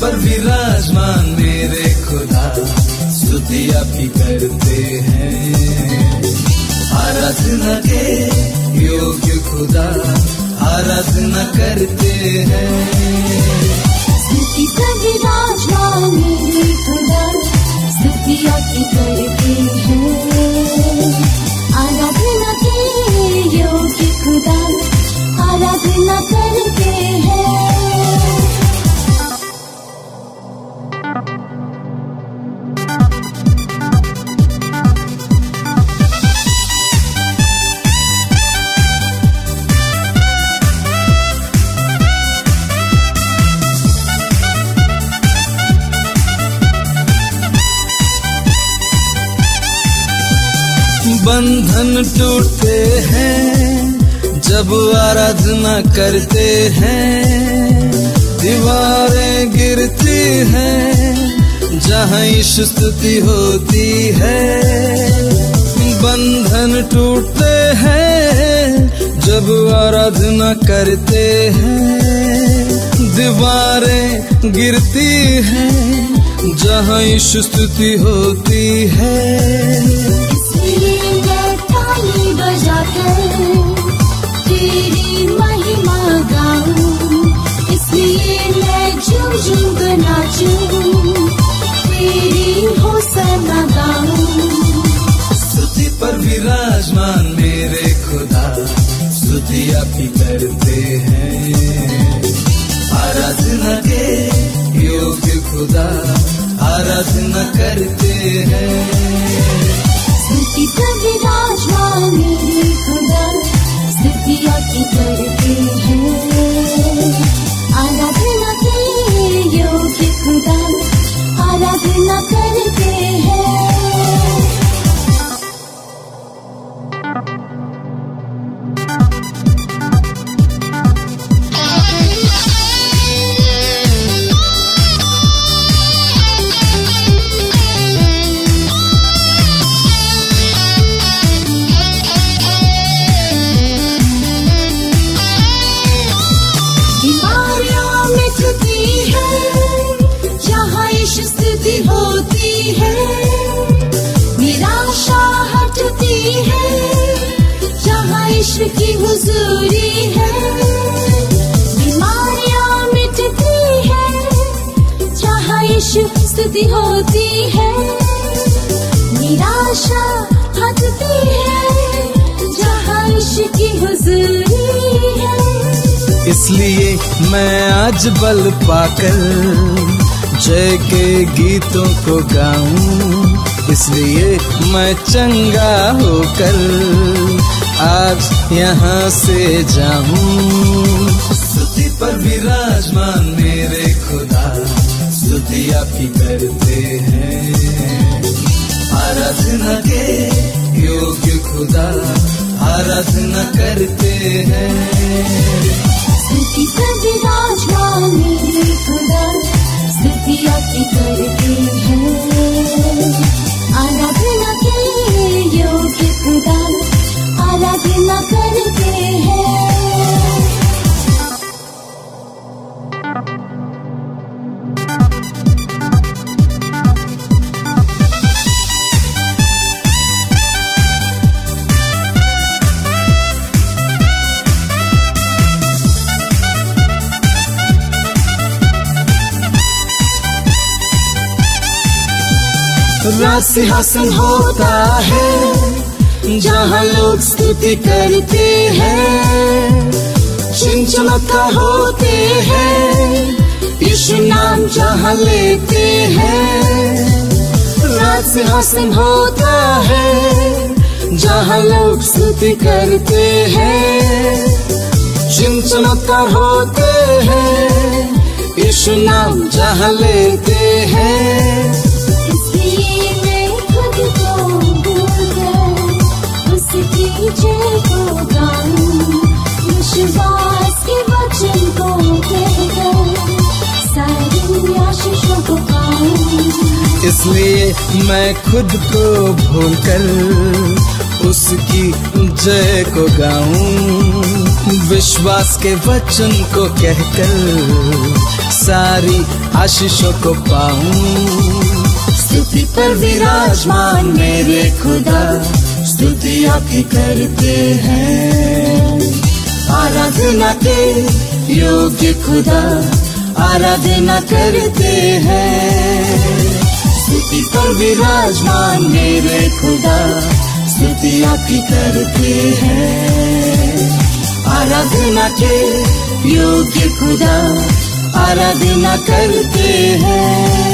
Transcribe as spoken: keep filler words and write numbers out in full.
पर विराजमान मेरे खुदा, स्तुति आपकी करते हैं। आराधना के योग्य खुदा, आराधना करते हैं। स्तुति पर विराजमान मेरे खुदा, स्तुति आपकी करते हैं। आराधना के योग्य खुदा, आराधना करते हैं। बंधन टूटते हैं जब आराधना करते हैं। दीवारें गिरती हैं जहाँ यीशु स्तुति होती है। बंधन टूटते हैं जब आराधना करते हैं। दीवारें गिरती हैं जहाँ यीशु स्तुति होती है। बजाकर तेरी महिमा गाऊं, इसलिए मैं झूम झूम कर नाचूं, तेरी होसना गाऊं। स्तुति पर विराजमान मेरे खुदा, स्तुति आपकी करते हैं। आराधना के योग्य खुदा, आराधना करते हैं। स्तुति पर विराजमान मेरे खुदा, स्तुति आपकी करते हैं। आराधना के योग्य खुदा, आराधना करते हैं। होती है, निराशा हटती है जहाँ ईश्वर की हुजूरी है। बीमारियाँ मिटती है जहाँ ईश्वर स्तुति होती है। निराशा हटती है जहाँ ईश्वर की हुजूरी है। इसलिए मैं आज बल पाकर जय के गीतों को गाऊं। इसलिए मैं चंगा होकर आज यहाँ से जाऊं। स्तुति पर विराजमान मेरे खुदा, स्तुति आपकी करते हैं। आराधना के योग्य खुदा, आराधना करते हैं। स्तुति पर विराजमान मेरे खुदा, स्तुति आपकी करते हैं। आराधना के योग्य खुदा, आराधना करते हैं। राज सिंहासन होता है जहाँ लोग स्तुति करते हैं। चिन्ह चमत्कार होते हैं यीशु नाम जहाँ लेते हैं। राज सिंहासन होता है जहाँ लोग स्तुति करते हैं। चिन्ह चमत्कार होते हैं यीशु नाम जहाँ लेते हैं। जय को गाऊं, विश्वास के वचन को कहकर सारी आशीषों को पाऊं। इसलिए मैं खुद को भूलकर उसकी जय को गाऊं। विश्वास के वचन को कहकर सारी आशीषों को पाऊं। स्तुति पर विराजमान मेरे खुदा, स्तुति आपकी करते हैं। आराधना के योग्य खुदा आराधना करते हैं। स्तुति पर विराजमान मेरे खुदा, स्तुति आपकी करते हैं। आराधना के योग्य खुदा आराधना करते हैं।